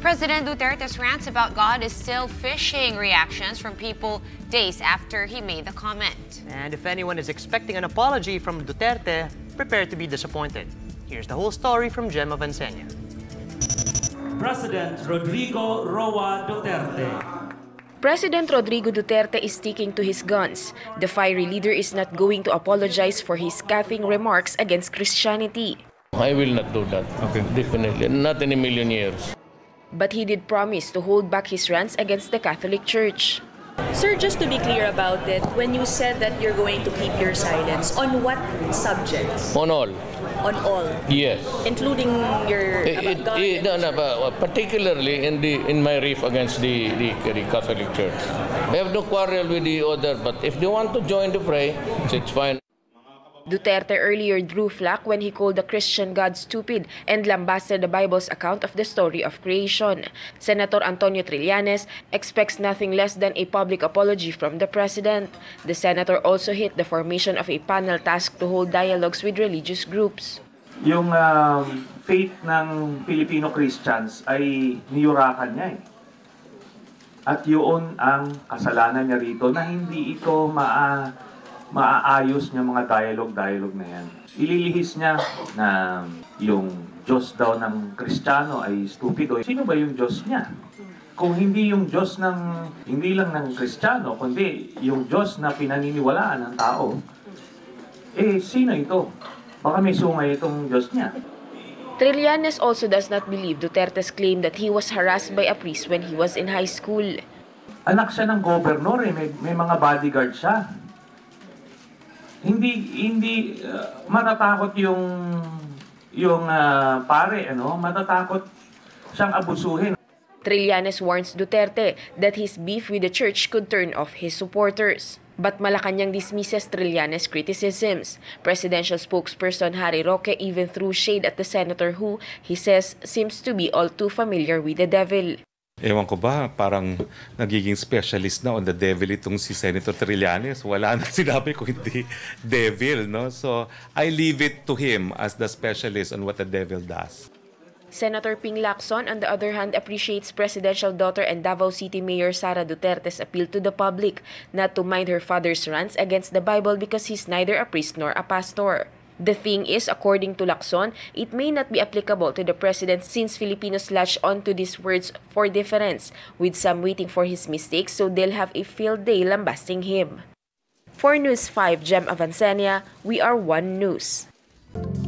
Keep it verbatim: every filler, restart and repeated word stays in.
President Duterte's rants about God is still fishing reactions from people days after he made the comment. And if anyone is expecting an apology from Duterte, prepare to be disappointed. Here's the whole story from Gemma Vansenia. President Rodrigo Roa Duterte. President Rodrigo Duterte is sticking to his guns. The fiery leader is not going to apologize for his scathing remarks against Christianity. I will not do that. Okay. Definitely. Not in a million years. But he did promise to hold back his rants against the Catholic Church. Sir, just to be clear about it, when you said that you're going to keep your silence, on what subjects? On all. On all? Yes. Including your... It, it, it, no, no, but particularly in the in my riff against the, the, the Catholic Church. I have no quarrel with the other, but if they want to join the fray, it's fine. Duterte earlier drew flack when he called the Christian God stupid and lambasted the Bible's account of the story of creation. Senator Antonio Trillanes expects nothing less than a public apology from the president. The senator also hit the formation of a panel tasked to hold dialogues with religious groups. Yung uh, faith ng Filipino Christians ay niyurakan niya eh. At yun ang kasalanan niya rito na hindi ito maa... maaayos niya mga dialogue-dialogue na yan. Ililihis niya na yung Diyos daw ng Kristiyano ay stupido. Sino ba yung Diyos niya? Kung hindi yung Diyos ng, hindi lang ng Kristiyano, kundi yung Diyos na pinaniniwalaan ng tao, eh sino ito? Baka may sungay itong Diyos niya. Trillanes also does not believe Duterte's claim that he was harassed by a priest when he was in high school. Anak siya ng gobernador eh, may, may mga bodyguard siya. Hindi hindi uh, matatakot yung yung uh, pare ano, matatakot siyang abusuhin. Trillanes warns Duterte that his beef with the church could turn off his supporters. But Malacanang dismisses Trillanes' criticisms. Presidential spokesperson Harry Roque even threw shade at the senator who, he says, seems to be all too familiar with the devil. Ewan ko ba, parang nagiging specialist na on the devil itong si Senator Trillanes. Wala na sinabi ko hindi devil, no? So, I leave it to him as the specialist on what the devil does. Senator Ping Lacson, on the other hand, appreciates presidential daughter and Davao City Mayor Sara Duterte's appeal to the public not to mind her father's rants against the Bible because he's neither a priest nor a pastor. The thing is, according to Lacson, it may not be applicable to the president since Filipinos latch on to these words for deference, with some waiting for his mistakes so they'll have a field day lambasting him. For News five, Gemma Vansenia, we are One News.